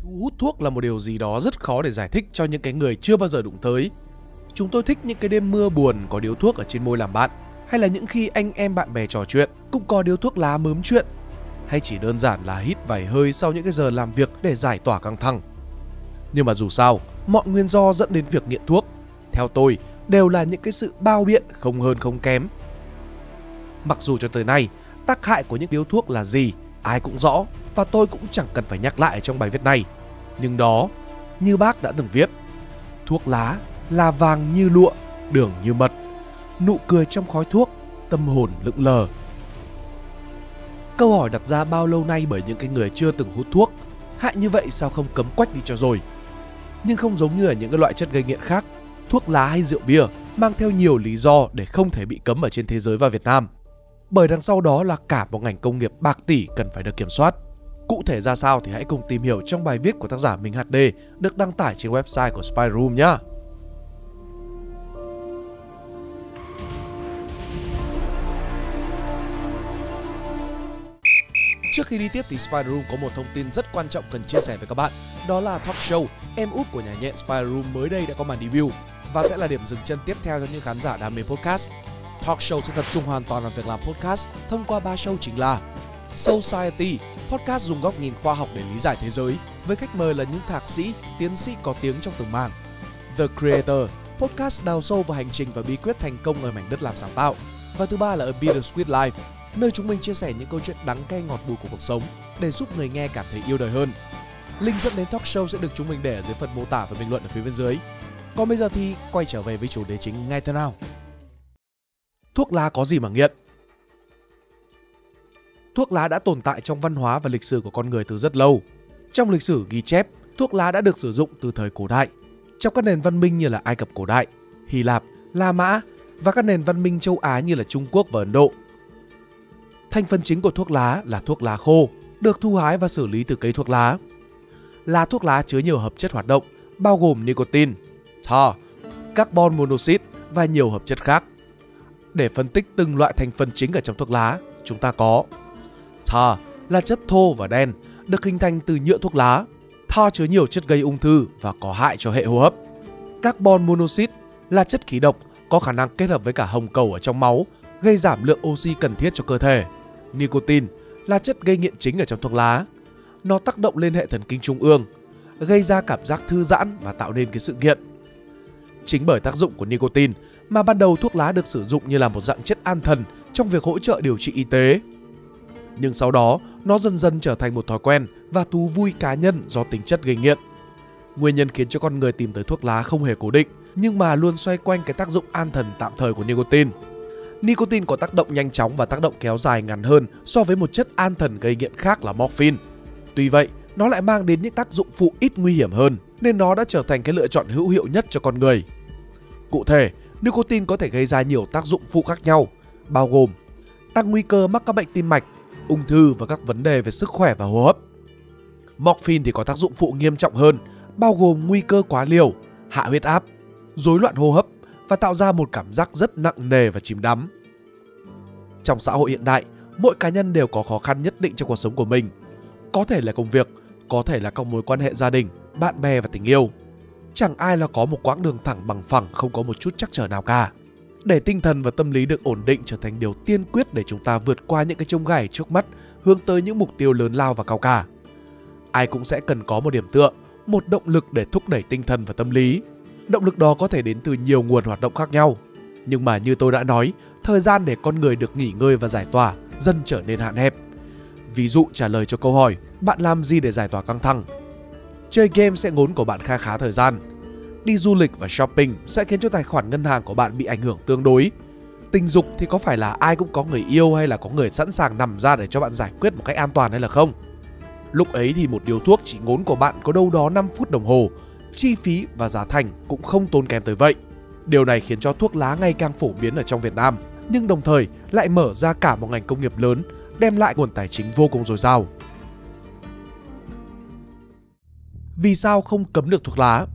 Hút thuốc là một điều gì đó rất khó để giải thích cho những cái người chưa bao giờ đụng tới. Chúng tôi thích những cái đêm mưa buồn có điếu thuốc ở trên môi làm bạn, hay là những khi anh em bạn bè trò chuyện cũng có điếu thuốc lá mớm chuyện, hay chỉ đơn giản là hít vài hơi sau những cái giờ làm việc để giải tỏa căng thẳng. Nhưng mà dù sao, mọi nguyên do dẫn đến việc nghiện thuốc, theo tôi, đều là những cái sự bao biện không hơn không kém. Mặc dù cho tới nay, tác hại của những điếu thuốc là gì, ai cũng rõ, và tôi cũng chẳng cần phải nhắc lại trong bài viết này. Nhưng đó, như bác đã từng viết, thuốc lá là vàng như lụa, đường như mật, nụ cười trong khói thuốc, tâm hồn lững lờ. Câu hỏi đặt ra bao lâu nay bởi những cái người chưa từng hút thuốc, hại như vậy sao không cấm quách đi cho rồi. Nhưng không giống như ở những cái loại chất gây nghiện khác, thuốc lá hay rượu bia mang theo nhiều lý do để không thể bị cấm ở trên thế giới và Việt Nam. Bởi đằng sau đó là cả một ngành công nghiệp bạc tỷ cần phải được kiểm soát. Cụ thể ra sao thì hãy cùng tìm hiểu trong bài viết của tác giả Minh HD được đăng tải trên website của Spy Room nhé. Trước khi đi tiếp thì Spy Room có một thông tin rất quan trọng cần chia sẻ với các bạn. Đó là talk show Em Út của nhà nhện Spy Room mới đây đã có màn debut và sẽ là điểm dừng chân tiếp theo cho những khán giả đam mê podcast. Talk show sẽ tập trung hoàn toàn vào việc làm podcast thông qua 3 show chính là Society, podcast dùng góc nhìn khoa học để lý giải thế giới, với khách mời là những thạc sĩ, tiến sĩ có tiếng trong từng mảng. The Creator, podcast đào sâu vào hành trình và bí quyết thành công ở mảnh đất làm sáng tạo. Và thứ ba là A Bittersweet Life, nơi chúng mình chia sẻ những câu chuyện đắng cay ngọt bùi của cuộc sống để giúp người nghe cảm thấy yêu đời hơn. Link dẫn đến talk show sẽ được chúng mình để ở dưới phần mô tả và bình luận ở phía bên dưới. Còn bây giờ thì quay trở về với chủ đề chính ngay thôi nào. Thuốc lá có gì mà nghiện? Thuốc lá đã tồn tại trong văn hóa và lịch sử của con người từ rất lâu. Trong lịch sử ghi chép, thuốc lá đã được sử dụng từ thời cổ đại, trong các nền văn minh như là Ai Cập cổ đại, Hy Lạp, La Mã và các nền văn minh châu Á như là Trung Quốc và Ấn Độ. Thành phần chính của thuốc lá là thuốc lá khô, được thu hái và xử lý từ cây thuốc lá. Lá thuốc lá chứa nhiều hợp chất hoạt động, bao gồm nicotine, tar, carbon monoxide và nhiều hợp chất khác. Để phân tích từng loại thành phần chính ở trong thuốc lá, chúng ta có tar là chất thô và đen, được hình thành từ nhựa thuốc lá. Tar chứa nhiều chất gây ung thư và có hại cho hệ hô hấp. Carbon monoxide là chất khí độc, có khả năng kết hợp với cả hồng cầu ở trong máu, gây giảm lượng oxy cần thiết cho cơ thể. Nicotine là chất gây nghiện chính ở trong thuốc lá. Nó tác động lên hệ thần kinh trung ương, gây ra cảm giác thư giãn và tạo nên cái sự nghiện. Chính bởi tác dụng của nicotine mà ban đầu thuốc lá được sử dụng như là một dạng chất an thần trong việc hỗ trợ điều trị y tế. Nhưng sau đó, nó dần dần trở thành một thói quen và thú vui cá nhân do tính chất gây nghiện. Nguyên nhân khiến cho con người tìm tới thuốc lá không hề cố định, nhưng mà luôn xoay quanh cái tác dụng an thần tạm thời của nicotine. Nicotine có tác động nhanh chóng và tác động kéo dài ngắn hơn so với một chất an thần gây nghiện khác là morphine. Tuy vậy, nó lại mang đến những tác dụng phụ ít nguy hiểm hơn, nên nó đã trở thành cái lựa chọn hữu hiệu nhất cho con người. Cụ thể, nicotine có thể gây ra nhiều tác dụng phụ khác nhau, bao gồm tăng nguy cơ mắc các bệnh tim mạch, ung thư và các vấn đề về sức khỏe và hô hấp. Morphine thì có tác dụng phụ nghiêm trọng hơn, bao gồm nguy cơ quá liều, hạ huyết áp, rối loạn hô hấp và tạo ra một cảm giác rất nặng nề và chìm đắm. Trong xã hội hiện đại, mỗi cá nhân đều có khó khăn nhất định trong cuộc sống của mình. Có thể là công việc, có thể là các mối quan hệ gia đình, bạn bè và tình yêu. Chẳng ai là có một quãng đường thẳng bằng phẳng không có một chút trắc trở nào cả. Để tinh thần và tâm lý được ổn định trở thành điều tiên quyết để chúng ta vượt qua những cái chông gai trước mắt, hướng tới những mục tiêu lớn lao và cao cả. Ai cũng sẽ cần có một điểm tựa, một động lực để thúc đẩy tinh thần và tâm lý. Động lực đó có thể đến từ nhiều nguồn hoạt động khác nhau. Nhưng mà như tôi đã nói, thời gian để con người được nghỉ ngơi và giải tỏa dần trở nên hạn hẹp. Ví dụ trả lời cho câu hỏi, bạn làm gì để giải tỏa căng thẳng? Chơi game sẽ ngốn của bạn kha khá thời gian. Đi du lịch và shopping sẽ khiến cho tài khoản ngân hàng của bạn bị ảnh hưởng tương đối. Tình dục thì có phải là ai cũng có người yêu hay là có người sẵn sàng nằm ra để cho bạn giải quyết một cách an toàn hay là không? Lúc ấy thì một điếu thuốc chỉ ngốn của bạn có đâu đó 5 phút đồng hồ. Chi phí và giá thành cũng không tốn kém tới vậy. Điều này khiến cho thuốc lá ngày càng phổ biến ở trong Việt Nam, nhưng đồng thời lại mở ra cả một ngành công nghiệp lớn, đem lại nguồn tài chính vô cùng dồi dào. Vì sao không cấm được thuốc lá?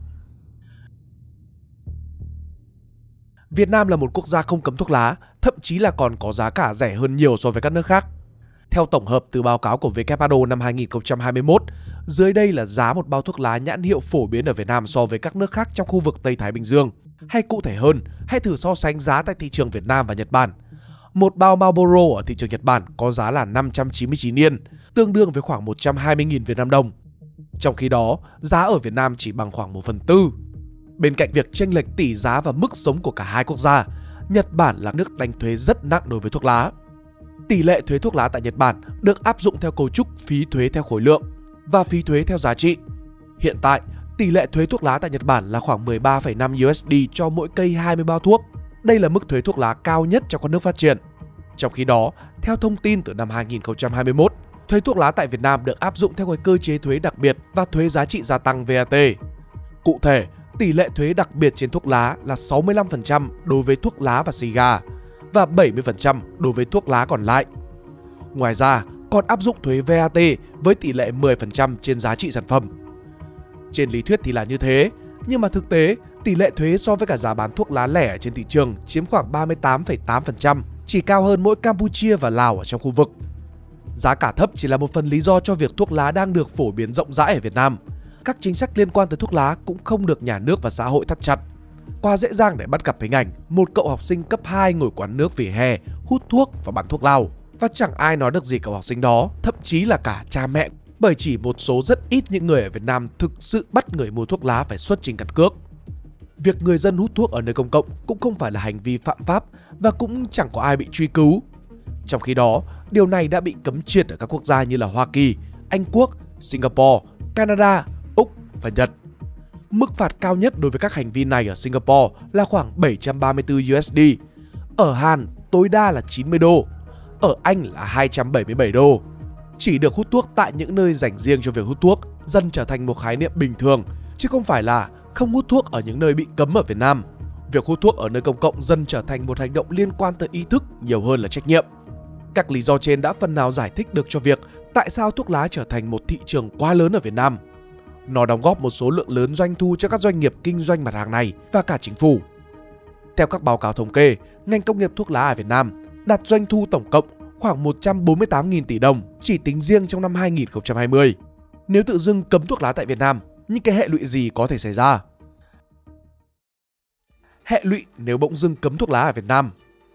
Việt Nam là một quốc gia không cấm thuốc lá, thậm chí là còn có giá cả rẻ hơn nhiều so với các nước khác. Theo tổng hợp từ báo cáo của WHO năm 2021, dưới đây là giá một bao thuốc lá nhãn hiệu phổ biến ở Việt Nam so với các nước khác trong khu vực Tây Thái Bình Dương. Hay cụ thể hơn, hãy thử so sánh giá tại thị trường Việt Nam và Nhật Bản. Một bao Marlboro ở thị trường Nhật Bản có giá là 599 Yên, tương đương với khoảng 120.000 Việt Nam đồng. Trong khi đó, giá ở Việt Nam chỉ bằng khoảng 1/4. Bên cạnh việc chênh lệch tỷ giá và mức sống của cả hai quốc gia, Nhật Bản là nước đánh thuế rất nặng đối với thuốc lá. Tỷ lệ thuế thuốc lá tại Nhật Bản được áp dụng theo cấu trúc phí thuế theo khối lượng và phí thuế theo giá trị. Hiện tại, tỷ lệ thuế thuốc lá tại Nhật Bản là khoảng 13,5 USD cho mỗi cây 20 bao thuốc. Đây là mức thuế thuốc lá cao nhất trong các nước phát triển. Trong khi đó, theo thông tin từ năm 2021, thuế thuốc lá tại Việt Nam được áp dụng theo cái cơ chế thuế đặc biệt và thuế giá trị gia tăng VAT. Cụ thể, tỷ lệ thuế đặc biệt trên thuốc lá là 65% đối với thuốc lá và xì gà và 70% đối với thuốc lá còn lại. Ngoài ra, còn áp dụng thuế VAT với tỷ lệ 10% trên giá trị sản phẩm. Trên lý thuyết thì là như thế, nhưng mà thực tế, tỷ lệ thuế so với cả giá bán thuốc lá lẻ trên thị trường chiếm khoảng 38,8%, chỉ cao hơn mỗi Campuchia và Lào ở trong khu vực. Giá cả thấp chỉ là một phần lý do cho việc thuốc lá đang được phổ biến rộng rãi ở Việt Nam. Các chính sách liên quan tới thuốc lá cũng không được nhà nước và xã hội thắt chặt. Quá dễ dàng để bắt gặp hình ảnh một cậu học sinh cấp 2 ngồi quán nước vỉa hè, hút thuốc và bán thuốc lào. Và chẳng ai nói được gì cậu học sinh đó, thậm chí là cả cha mẹ, bởi chỉ một số rất ít những người ở Việt Nam thực sự bắt người mua thuốc lá phải xuất trình căn cước. Việc người dân hút thuốc ở nơi công cộng cũng không phải là hành vi phạm pháp và cũng chẳng có ai bị truy cứu. Trong khi đó, điều này đã bị cấm triệt ở các quốc gia như là Hoa Kỳ, Anh Quốc, Singapore, Canada, Úc và Nhật. Mức phạt cao nhất đối với các hành vi này ở Singapore là khoảng 734 USD. Ở Hàn tối đa là 90 đô. Ở Anh là 277 đô. Chỉ được hút thuốc tại những nơi dành riêng cho việc hút thuốc dần trở thành một khái niệm bình thường, chứ không phải là không hút thuốc ở những nơi bị cấm ở Việt Nam. Việc hút thuốc ở nơi công cộng dần trở thành một hành động liên quan tới ý thức nhiều hơn là trách nhiệm. Các lý do trên đã phần nào giải thích được cho việc tại sao thuốc lá trở thành một thị trường quá lớn ở Việt Nam. Nó đóng góp một số lượng lớn doanh thu cho các doanh nghiệp kinh doanh mặt hàng này và cả chính phủ. Theo các báo cáo thống kê, ngành công nghiệp thuốc lá ở Việt Nam đạt doanh thu tổng cộng khoảng 148.000 tỷ đồng chỉ tính riêng trong năm 2020. Nếu tự dưng cấm thuốc lá tại Việt Nam, những cái hệ lụy gì có thể xảy ra? Hệ lụy nếu bỗng dưng cấm thuốc lá ở Việt Nam.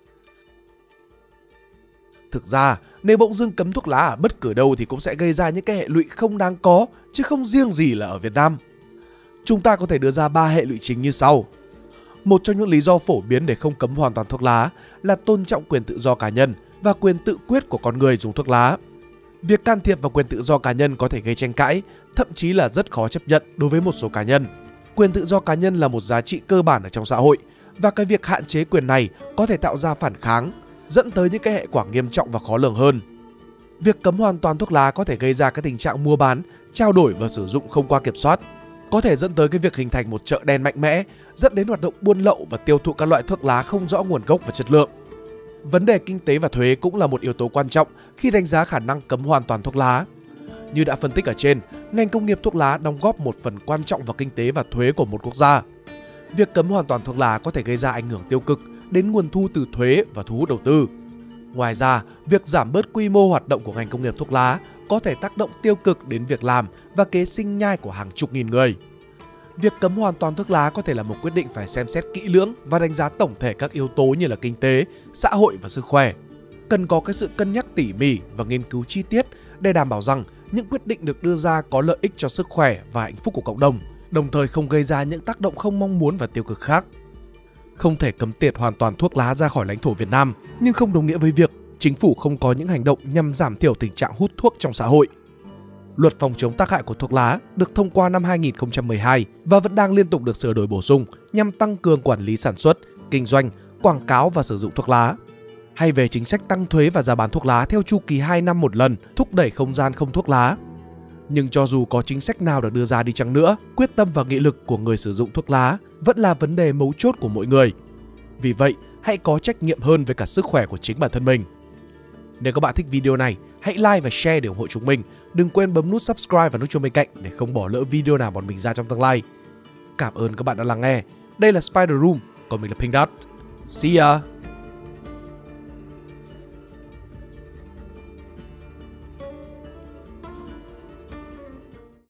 Thực ra, nếu bỗng dưng cấm thuốc lá ở bất cứ đâu thì cũng sẽ gây ra những cái hệ lụy không đáng có, chứ không riêng gì là ở Việt Nam. Chúng ta có thể đưa ra 3 hệ lụy chính như sau. Một trong những lý do phổ biến để không cấm hoàn toàn thuốc lá là tôn trọng quyền tự do cá nhân và quyền tự quyết của con người dùng thuốc lá. Việc can thiệp vào quyền tự do cá nhân có thể gây tranh cãi, thậm chí là rất khó chấp nhận đối với một số cá nhân. Quyền tự do cá nhân là một giá trị cơ bản ở trong xã hội, và cái việc hạn chế quyền này có thể tạo ra phản kháng, dẫn tới những cái hệ quả nghiêm trọng và khó lường hơn. Việc cấm hoàn toàn thuốc lá có thể gây ra cái tình trạng mua bán, trao đổi và sử dụng không qua kiểm soát, có thể dẫn tới cái việc hình thành một chợ đen mạnh mẽ, dẫn đến hoạt động buôn lậu và tiêu thụ các loại thuốc lá không rõ nguồn gốc và chất lượng. Vấn đề kinh tế và thuế cũng là một yếu tố quan trọng khi đánh giá khả năng cấm hoàn toàn thuốc lá. Như đã phân tích ở trên, ngành công nghiệp thuốc lá đóng góp một phần quan trọng vào kinh tế và thuế của một quốc gia. Việc cấm hoàn toàn thuốc lá có thể gây ra ảnh hưởng tiêu cực đến nguồn thu từ thuế và thu hút đầu tư. Ngoài ra, việc giảm bớt quy mô hoạt động của ngành công nghiệp thuốc lá có thể tác động tiêu cực đến việc làm và kế sinh nhai của hàng chục nghìn người. Việc cấm hoàn toàn thuốc lá có thể là một quyết định phải xem xét kỹ lưỡng và đánh giá tổng thể các yếu tố như là kinh tế, xã hội và sức khỏe. Cần có cái sự cân nhắc tỉ mỉ và nghiên cứu chi tiết để đảm bảo rằng những quyết định được đưa ra có lợi ích cho sức khỏe và hạnh phúc của cộng đồng, đồng thời không gây ra những tác động không mong muốn và tiêu cực khác. Không thể cấm tiệt hoàn toàn thuốc lá ra khỏi lãnh thổ Việt Nam, nhưng không đồng nghĩa với việc chính phủ không có những hành động nhằm giảm thiểu tình trạng hút thuốc trong xã hội. Luật phòng chống tác hại của thuốc lá được thông qua năm 2012 và vẫn đang liên tục được sửa đổi bổ sung nhằm tăng cường quản lý sản xuất, kinh doanh, quảng cáo và sử dụng thuốc lá. Hay về chính sách tăng thuế và giá bán thuốc lá theo chu kỳ 2 năm một lần, thúc đẩy không gian không thuốc lá. Nhưng cho dù có chính sách nào được đưa ra đi chăng nữa, quyết tâm và nghị lực của người sử dụng thuốc lá vẫn là vấn đề mấu chốt của mỗi người. Vì vậy, hãy có trách nhiệm hơn với cả sức khỏe của chính bản thân mình. Nếu các bạn thích video này, hãy like và share để ủng hộ chúng mình. Đừng quên bấm nút subscribe và nút chuông bên cạnh để không bỏ lỡ video nào bọn mình ra trong tương lai. Cảm ơn các bạn đã lắng nghe. Đây là Spider Room, còn mình là Pink Dot. See ya!